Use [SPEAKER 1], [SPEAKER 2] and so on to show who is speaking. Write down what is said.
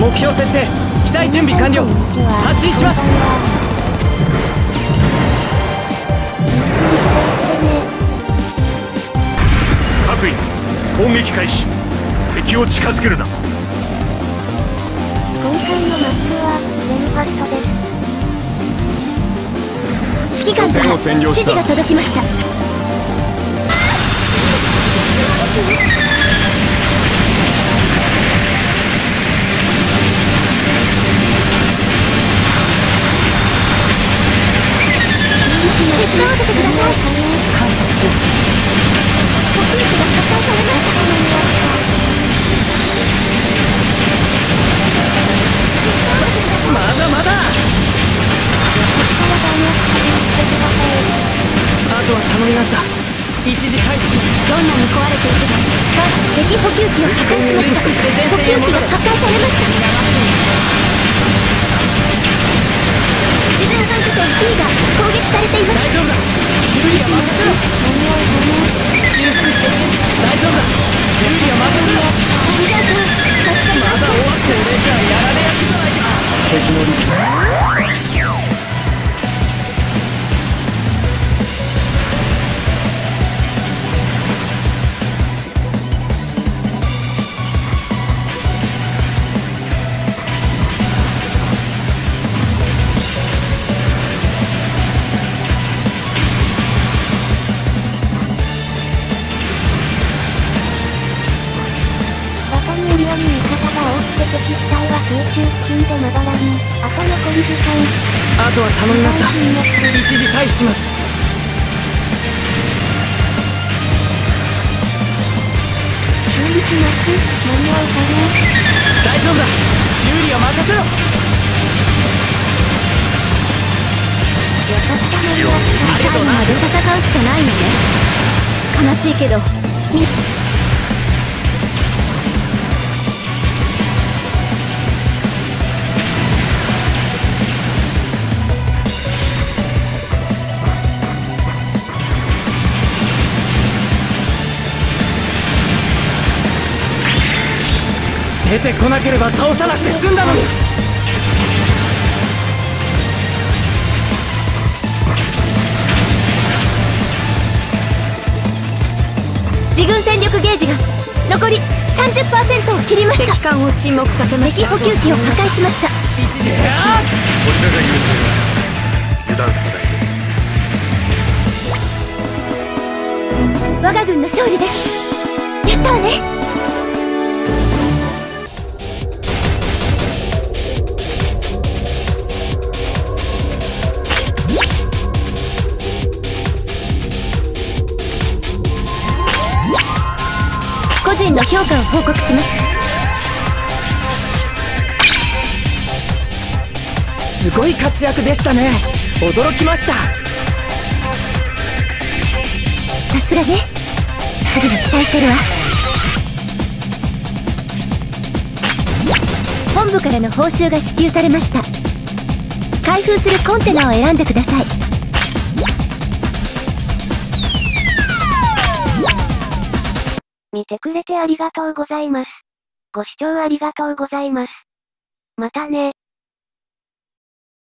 [SPEAKER 1] 目標設定、機体準備完了。発進します。
[SPEAKER 2] 各員、攻撃開始。敵を近づけるな。
[SPEAKER 3] 今回のマップはベルファストです。指揮官から指示が届きました。手伝わせてください。感謝する。補給機が破壊されました。
[SPEAKER 1] まだまだ。あとは頼みました。一時退避。
[SPEAKER 3] どんなに壊れていても敵補給機を破壊しました。補給機が破壊されました。自分反拠点 B が攻撃されています。
[SPEAKER 1] 大丈夫だ。修理は任せろ。修復して大丈夫だ。修理は任せろ。
[SPEAKER 3] ありがとう。助かりました。
[SPEAKER 1] まだ終わって俺じゃやられ役じゃないか。敵の力。
[SPEAKER 3] ように味方が多くて敵機体は空中付近でまばらに。あと残り時間。
[SPEAKER 1] あとは頼みました。一時退避します。
[SPEAKER 3] 修理します。間に合うかな。
[SPEAKER 1] 大丈夫だ。修理は任せろ。
[SPEAKER 3] よかった間に合った。
[SPEAKER 1] 最後まで
[SPEAKER 3] 戦うしかないのね。悲しいけど
[SPEAKER 1] 出てこなければ倒さなくて済んだのに。
[SPEAKER 3] 自軍戦力ゲージが残り 30% を切りました。敵艦を沈黙させました。敵補給機を破壊しました。
[SPEAKER 1] 一時退避。
[SPEAKER 2] こちらが優勢だ。油断さないで。
[SPEAKER 3] 我が軍の勝利です。やったわね。個人の評価を報告します。
[SPEAKER 1] すごい活躍でしたね。驚きました。
[SPEAKER 3] さすがね。次も期待してるわ。本部からの報酬が支給されました。開封するコンテナを選んでください。見てくれてありがとうございます。ご視聴ありがとうございます。またね。